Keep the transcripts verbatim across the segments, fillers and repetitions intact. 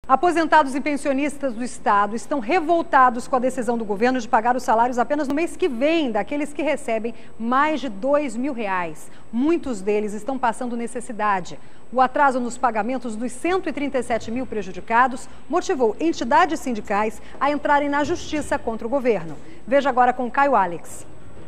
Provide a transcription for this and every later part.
Aposentados e pensionistas do Estado estão revoltados com a decisão do governo de pagar os salários apenas no mês que vem daqueles que recebem mais de dois mil reais. Muitos deles estão passando necessidade. O atraso nos pagamentos dos cento e trinta e sete mil prejudicados motivou entidades sindicais a entrarem na justiça contra o governo. Veja agora com Caio Alex.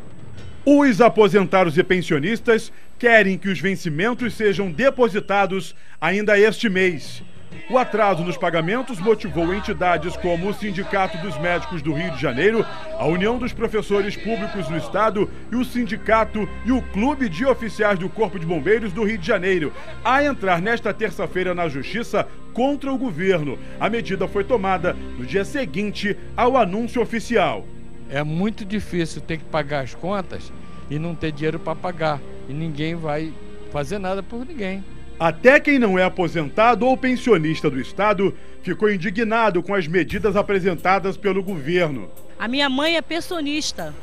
Os aposentados e pensionistas querem que os vencimentos sejam depositados ainda este mês. O atraso nos pagamentos motivou entidades como o Sindicato dos Médicos do Rio de Janeiro, a União dos Professores Públicos do Estado e o Sindicato e o Clube de Oficiais do Corpo de Bombeiros do Rio de Janeiro a entrar nesta terça-feira na Justiça contra o governo. A medida foi tomada no dia seguinte ao anúncio oficial. É muito difícil ter que pagar as contas e não ter dinheiro para pagar. E ninguém vai fazer nada por ninguém. Até quem não é aposentado ou pensionista do Estado ficou indignado com as medidas apresentadas pelo governo. A minha mãe é pensionista.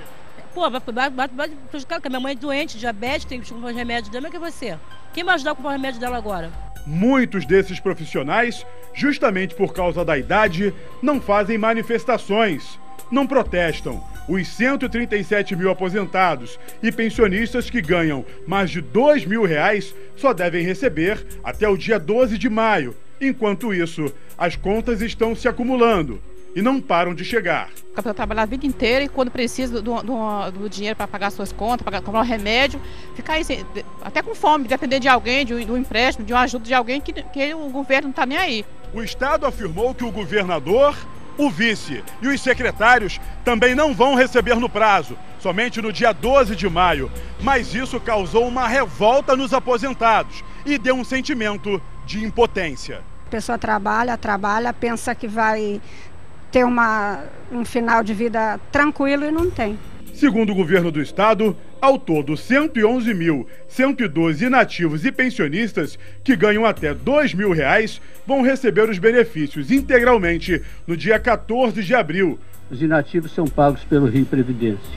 Pô, vai, vai, vai, vai prejudicar, porque a minha mãe é doente, diabetes, tem que comprar os remédios dela, mas que é você? Quem vai ajudar a comprar o remédio dela agora? Muitos desses profissionais, justamente por causa da idade, não fazem manifestações, não protestam. Os cento e trinta e sete mil aposentados e pensionistas que ganham mais de dois mil reais só devem receber até o dia doze de maio. Enquanto isso, as contas estão se acumulando e não param de chegar. Eu trabalho a vida inteira e quando precisa do, do, do dinheiro para pagar suas contas, para comprar um remédio, ficar aí, até com fome, depender de alguém, de um, de um empréstimo, de uma ajuda de alguém que, que o governo não está nem aí. O Estado afirmou que o governador, o vice e os secretários também não vão receber no prazo, somente no dia doze de maio. Mas isso causou uma revolta nos aposentados e deu um sentimento de impotência. A pessoa trabalha, trabalha, pensa que vai ter uma, um final de vida tranquilo e não tem. Segundo o governo do Estado, ao todo cento e onze mil cento e doze inativos e pensionistas que ganham até dois mil reais vão receber os benefícios integralmente no dia quatorze de abril. Os inativos são pagos pelo Rio Previdência,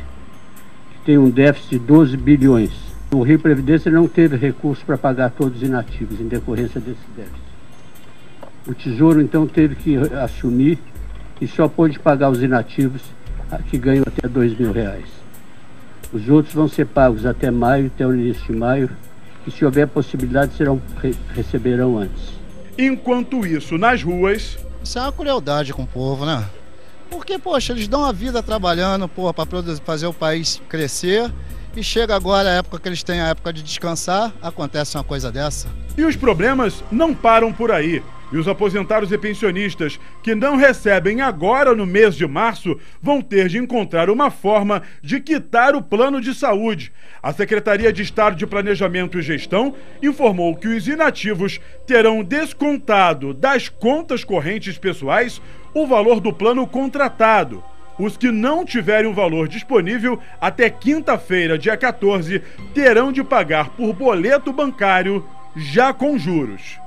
que tem um déficit de doze bilhões. O Rio Previdência não teve recurso para pagar todos os inativos em decorrência desse déficit. O Tesouro então teve que assumir e só pôde pagar os inativos que ganham até dois mil reais. Os outros vão ser pagos até maio, até o início de maio, e se houver possibilidade, serão, receberão antes. Enquanto isso, nas ruas... Isso é uma crueldade com o povo, né? Porque, poxa, eles dão a vida trabalhando, porra, para fazer o país crescer, e chega agora a época que eles têm a época de descansar, acontece uma coisa dessa. E os problemas não param por aí. E os aposentados e pensionistas que não recebem agora no mês de março vão ter de encontrar uma forma de quitar o plano de saúde. A Secretaria de Estado de Planejamento e Gestão informou que os inativos terão descontado das contas correntes pessoais o valor do plano contratado. Os que não tiverem o valor disponível até quinta-feira, dia quatorze, terão de pagar por boleto bancário já com juros.